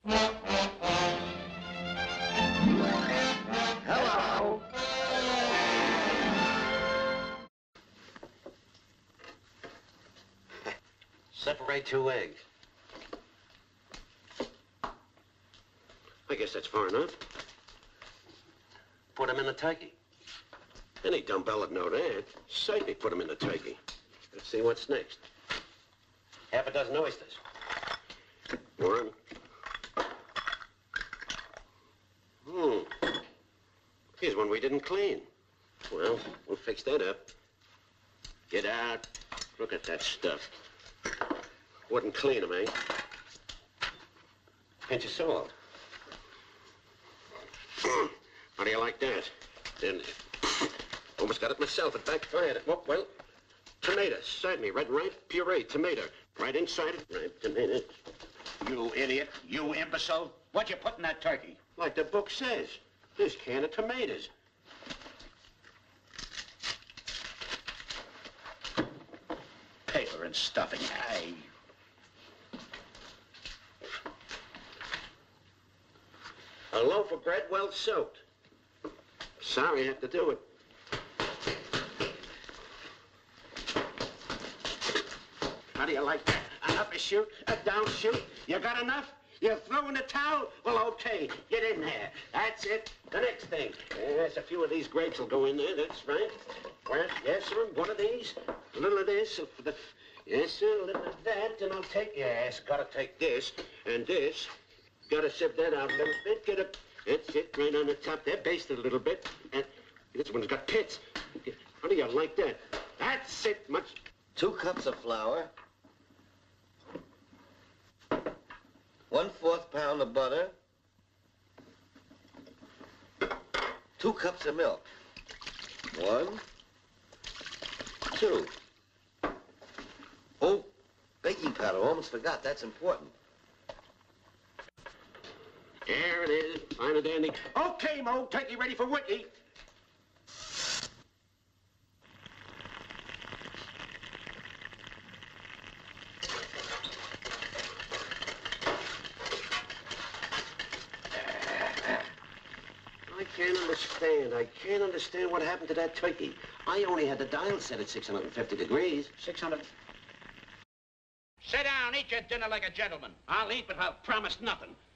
Hello. Separate 2 eggs. I guess that's far enough. Put them in the turkey. Any dumbbell would know that. Certainly put them in the turkey. Let's see what's next. Half a dozen oysters. 1. Here's one we didn't clean. Well, we'll fix that up. Get out. Look at that stuff. Wouldn't clean them, eh? Pinch of salt. How do you like that? Then, almost got it myself. It backfired. Well, tomatoes, certainly. Red and ripe puree, tomato. Right inside it, ripe tomato. You idiot. You imbecile. What'd you put in that turkey? Like the book says. This can of tomatoes. Paper and stuffing. Aye. A loaf of bread well soaked. Sorry I have to do it. How do you like that? An upper shoot, a down shoot. You got enough? You're throwing the towel? Well, okay. Get in there. That's it. The next thing. Yes, a few of these grapes will go in there. That's right. Well, yes, sir. One of these. A little of this. Yes, sir. A little of that. And I'll take... Yes, gotta take this. And this. Gotta sieve that out a little bit. Get it. That's it. Right on the top there. Baste it a little bit. And this one's got pits. How do you like that? That's it. Much... 2 cups of flour. 1/4 pound of butter. 2 cups of milk. 1, 2. Oh, baking powder. Almost forgot. That's important. There it is. Fine and dandy. Okay, Mo. Turkey ready for wiki. I can't understand what happened to that turkey. I only had the dial set at 650 degrees. 600. Sit down, eat your dinner like a gentleman. I'll eat, but I'll promise nothing.